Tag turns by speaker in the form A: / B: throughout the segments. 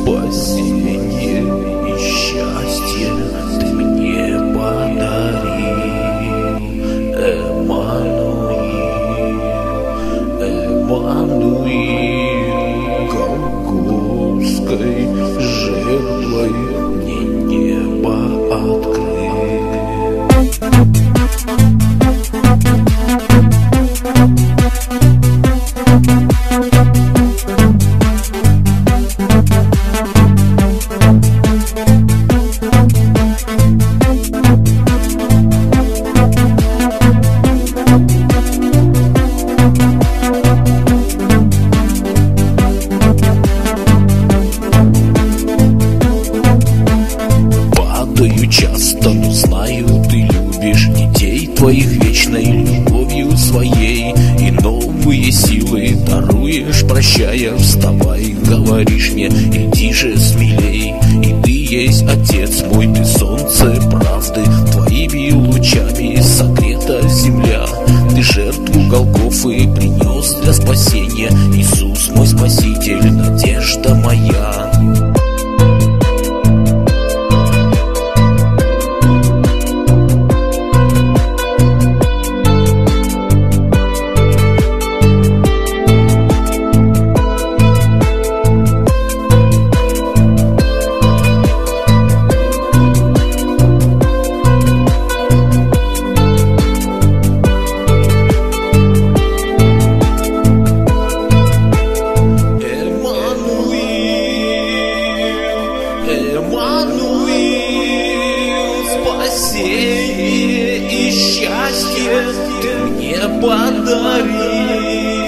A: Спасение и счастье ты мне подарил, Эммануил, голгофской жертвой мне небо открыл. Часто, но знаю, ты любишь детей твоих вечной любовью своей, и новые силы даруешь, прощая, вставай, говоришь мне, иди же смелей. И ты есть Отец мой, ты солнце правды, твоими лучами согрета земля. Ты жертву Голгофы принес для спасения, Иисус мой Спаситель, надежда моя. Эммануил, спасение и счастье ты мне подарил.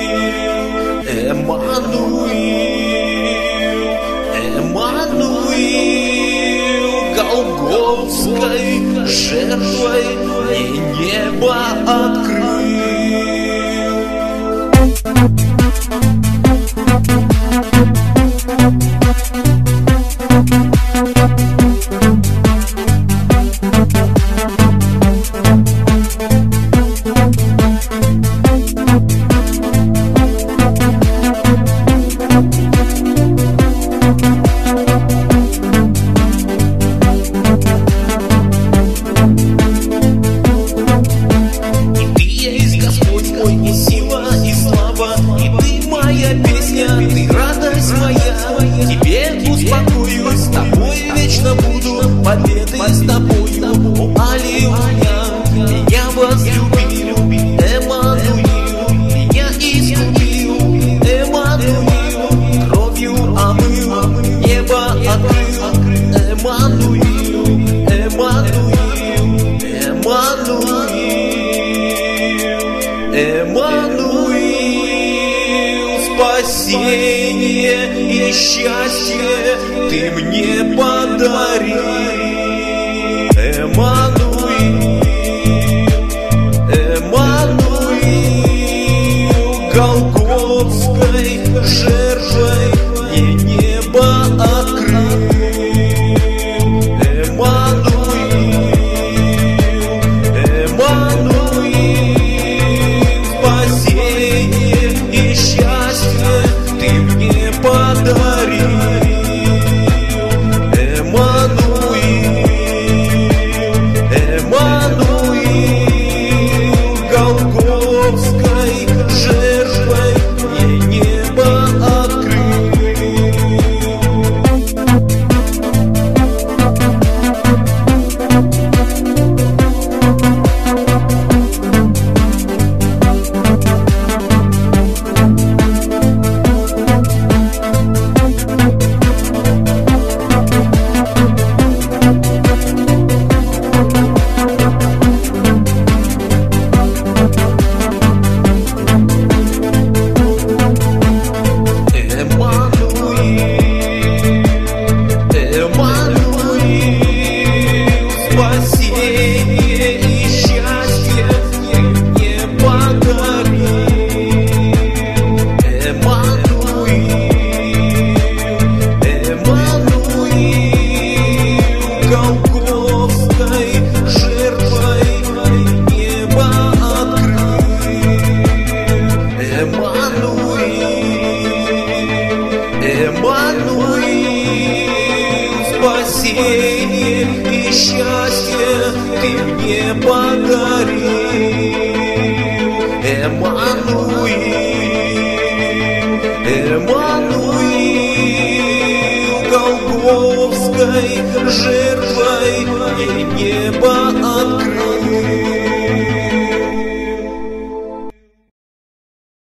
A: Эммануил, голгофской жертвой мне небо открыл. Ты радость моя, тебе успокоюсь, с тобой вечно буду, победой с тобою. О, аллилуйя, меня возлюбил, Эммануил, меня искупил, Эммануил, кровью омыл, небо открыл, Эммануил, Эммануил, Эммануил, Эммануил, спасение и счастье ты мне подарил. Эммануил, Эммануил, голгофской жертвой мне небо открыл. Эммануил, Эммануил, спасение и счастье ты мне подарил. Эммануил, Эммануил, голгофской жертвой мне небо открыл. спасение и счастье ты мне подарил. Эммануил, Эммануил, Голгофской жертвой мне небо открыл.